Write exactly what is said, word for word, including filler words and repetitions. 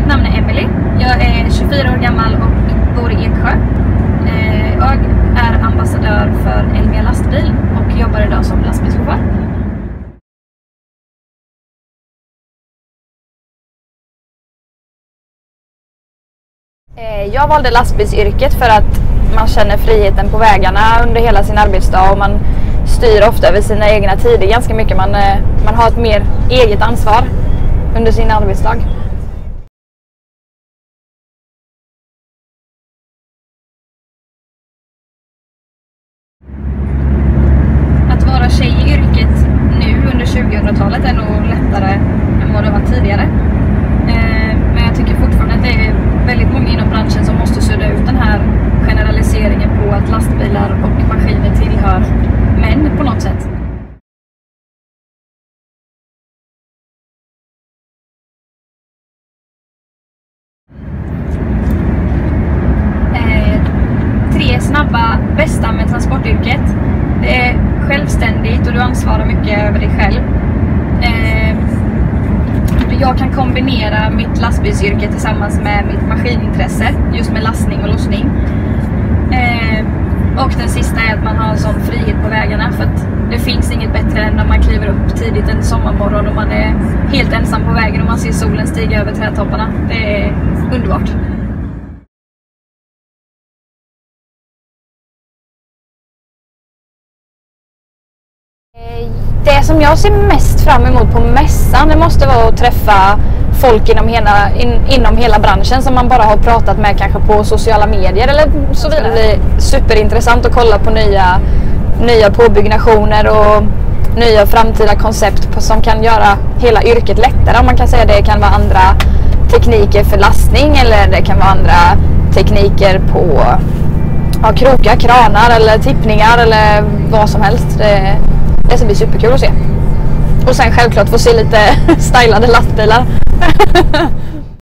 Mitt namn är Emily. Jag är tjugofyra år gammal och bor i Eksjö. Jag är ambassadör för Elmia lastbil och jobbar idag som lastbilschaufför. Jag valde lastbilsyrket för att man känner friheten på vägarna under hela sin arbetsdag och man styr ofta över sina egna tider ganska mycket. Man, man har ett mer eget ansvar under sin arbetsdag. Att vara tjej i yrket nu under tjugohundratalet är nog lättare än vad det var tidigare. Men jag tycker fortfarande att det är väldigt många inom branschen som måste sudda ut den här generaliseringen på att lastbilar och maskiner tillhör män på något sätt. Eh, tre snabba bästa med transportyrket. Det är självständigt och du ansvarar mycket över dig själv. Eh, Jag kan kombinera mitt lastbilsyrke tillsammans med mitt maskinintresse, just med lastning och lossning. Eh, och den sista är att man har en sån frihet på vägarna, för att det finns inget bättre än när man kliver upp tidigt en sommarmorgon och man är helt ensam på vägen och man ser solen stiga över trädtopparna. Det är underbart. Det som jag ser mest fram emot på mässan, det måste vara att träffa folk inom hela, in, inom hela branschen som man bara har pratat med kanske på sociala medier eller så vidare. Det blir superintressant att kolla på nya, nya påbyggnationer och nya framtida koncept som kan göra hela yrket lättare. Om man kan säga det kan vara andra tekniker för lastning eller det kan vara andra tekniker på ja, krokar, kranar eller tippningar eller vad som helst. Det, Det ska bli superkul att se. Och sen självklart få se lite stylade lastbilar.